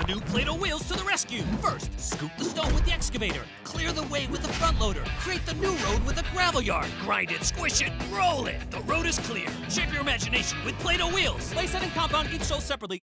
The new Play-Doh wheels to the rescue. First, scoop the stone with the excavator. Clear the way with the front loader. Create the new road with the gravel yard. Grind it, squish it, roll it. The road is clear. Shape your imagination with Play-Doh wheels. Playset and compound each sold separately.